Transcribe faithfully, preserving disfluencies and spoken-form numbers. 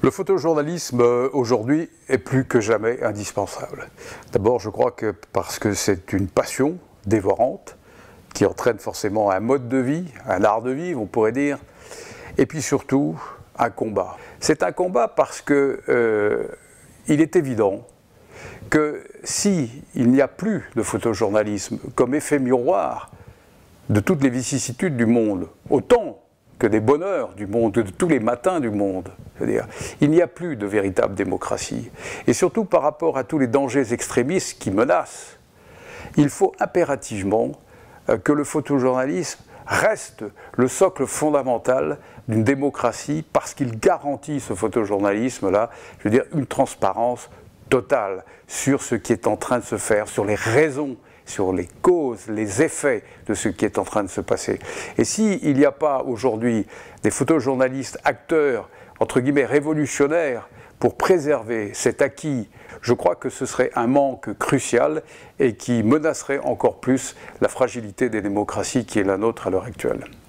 Le photojournalisme euh, aujourd'hui est plus que jamais indispensable. D'abord, je crois que parce que c'est une passion dévorante qui entraîne forcément un mode de vie, un art de vivre, on pourrait dire, et puis surtout un combat. C'est un combat parce que euh, il est évident que si il n'y a plus de photojournalisme comme effet miroir de toutes les vicissitudes du monde, autant que des bonheurs du monde, de tous les matins du monde. C'est-à-dire, il n'y a plus de véritable démocratie. Et surtout par rapport à tous les dangers extrémistes qui menacent, il faut impérativement euh, que le photojournalisme reste le socle fondamental d'une démocratie parce qu'il garantit, ce photojournalisme-là, je veux dire, une transparence totale sur ce qui est en train de se faire, sur les raisons, sur les causes, les effets de ce qui est en train de se passer. Et s'il n'y a pas aujourd'hui des photojournalistes acteurs, entre guillemets, révolutionnaires, pour préserver cet acquis, je crois que ce serait un manque crucial et qui menacerait encore plus la fragilité des démocraties qui est la nôtre à l'heure actuelle.